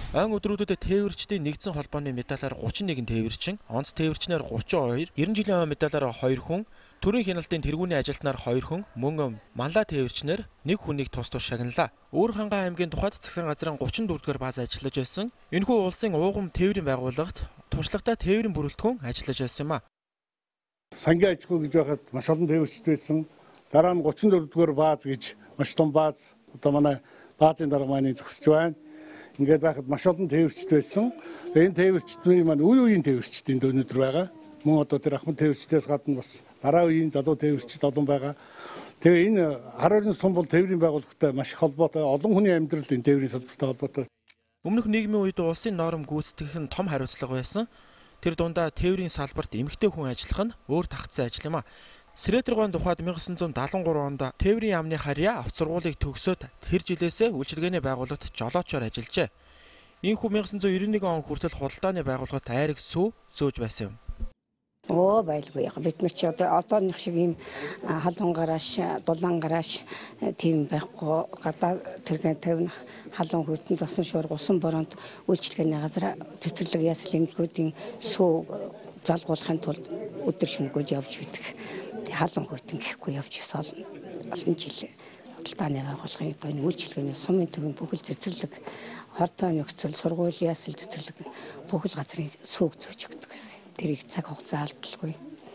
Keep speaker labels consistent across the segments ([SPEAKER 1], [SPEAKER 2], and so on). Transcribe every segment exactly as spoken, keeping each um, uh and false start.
[SPEAKER 1] Ойн өдрүүдэд тээвэрчдийн нэгдсэн холбооны медалаар гучин нэгэн тээвэрчин, онц тээвэрчнээр гучин хоёр, ерөн жилийн ойн медалаар хоёр хүн, төрийн хяналтын тэргүүний ажилтнаар хоёр хүн, мөн манлай тээвэрчнээр нэг хүнийг тус тус шагналаа. Өөр хангаан аймгийн тухайд засгийн газрын гучин дөрөвдүгээр бааз ажиллаж байсан. Энэхүү улсын ууган тээврийн байгууллагт туршлагатай тээврийн бүрэлдэхүүн ажиллаж байсан юм а.
[SPEAKER 2] Сангийн аж ахуй гэж байхад маш олон тээвэрчд байсан. Дараа нь гучин дөрөвдүгээр бааз гэж маш том бааз одоо манай баазын дарга маань зогсож байна. Ингээд байхад маш олон тээвэрчд байсан. Энэ тээвэрчдийн маань үе үеийн тээвэрчдийн өнөөдөр байгаа. Мөн одоо тэр ахмад тээвэрчдээс гадна бас дараа үеийн залуу тээвэрчд олон байгаа. Тэгээ энэ хар орны сум бол тээврийн байгууллагатай маш их холбоотой. Олон хүний амьдрал энэ тээврийн салбартай холбоотой.
[SPEAKER 1] Өмнөх нийгмийн үед улсын норм гүйцэтгэх нь том хариуцлага байсан. Тэр дундаа тээврийн салбарт эмэгтэй хүн ажиллах нь өөр тагцсан ажил юм а. Сретэргойн тухайд мянга санаа зуун дагалан гурав онд тээврийн яамны харьяа авто сургуулийг төгсөөд тэр жилээсээ үйлчилгээний байгууллагт жолоочоор ажиллажээ. Ийхүү мянга санаа зуун девяносто он хүртэл худалдааны байгууллагт айраг сүү зөөж байсан юм.
[SPEAKER 3] Оо байлгүй яг бид нар ч одоо одооных шиг ийм халуун гарааш, дулаан гарааш тийм байхгүй гадаа тэргээ тавина халуун хөтөн зосон шуурга усан бороонд үйлчилгээний газар цэцэрлэг ясал эмчгүүдийн сүү залгуулахын тулд өдөр шөнөгүй явж байдаг. Халуун хөтөн гэхгүй явж ирсэн олон жил худалдааны байгууллагын одоо энэ үйлчилгээний сумын төвийн бүхэл цэцэрлэг хордоо нөхцөл сургуулийн ясал цэцэрлэг бүхэл газрын сүүг зөөж өгдөг гэсэн. Тэрийг цаг хугацаа алдалгүй.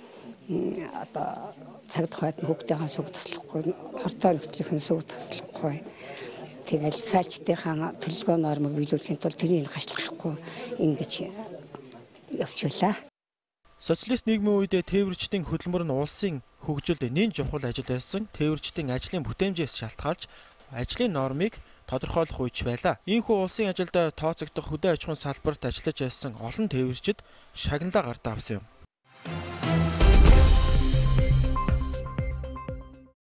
[SPEAKER 3] Одоо цаг тухайд хүүхдийн сүг таслахгүй, хордоо нөхцөлийн сүг таслахгүй. Тэгэл сайлчдынхаа төлөвлөгөө нормыг биелүүлэхийн тулд тэрийг гашлахгүй ингэж явуулаа.
[SPEAKER 1] Социалист нийгмийн үед тээвэрчдийн хөдөлмөр нь улсын хөгжилд нэн чухал ажил байсан. Тээвэрчдийн ажлын бүтээмжээс шалтгаалж ажлын нормыг тодорхойлох үйч байлаа. Ийхүү улсын ажилд тооцогдох хөдөө аж ахуйн салбарт ажиллаж байсан олон тээвэрчид шагналаа гартаа авсан юм.